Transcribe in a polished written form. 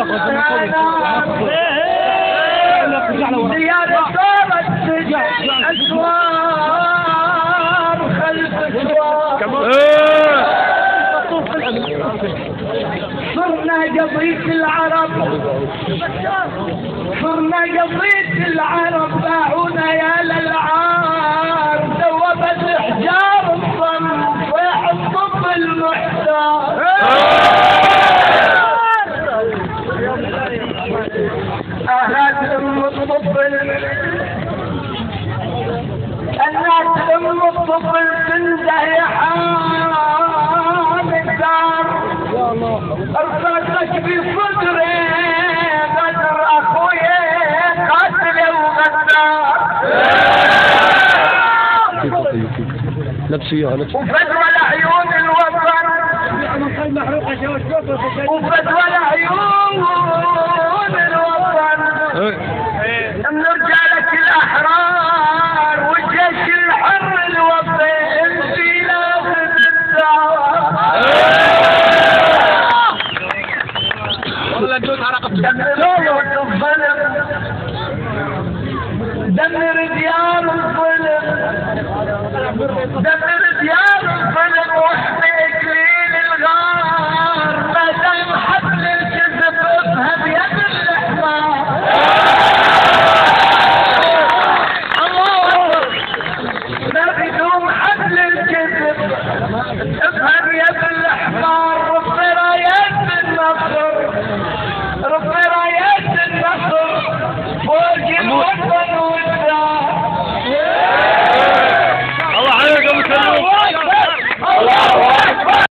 زيادة صارت أسوار خلف أسوار صرنا قضية العرب صرنا قضية العرب باعونا يا للعار ذوبت حجار الصم صيح الطب المحتار أهات أم الطفل الناس أم الطفل تنده يا حامل الدار ارصدك بصدري قدر أخويا قاتل وغدار وفتوى لعيون الوطن وفتوى لعيون الوطن من رجالك الأحرار والجيش الحر الوطني في لافت دمر